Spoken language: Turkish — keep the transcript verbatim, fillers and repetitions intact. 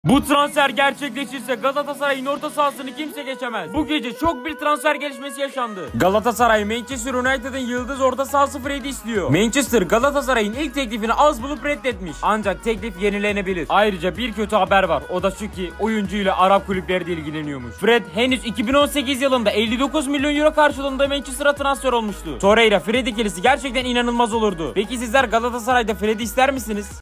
Bu transfer gerçekleşirse Galatasaray'ın orta sahasını kimse geçemez. Bu gece çok bir transfer gelişmesi yaşandı. Galatasaray Manchester United'ın yıldız orta sahası Fred'i istiyor. Manchester Galatasaray'ın ilk teklifini az bulup reddetmiş. Ancak teklif yenilenebilir. Ayrıca bir kötü haber var. O da şu ki oyuncuyla Arap kulüpleri de ilgileniyormuş. Fred henüz iki bin on sekiz yılında elli dokuz milyon euro karşılığında Manchester'a transfer olmuştu. Torreira Fred ikilisi gerçekten inanılmaz olurdu. Peki sizler Galatasaray'da Fred'i ister misiniz?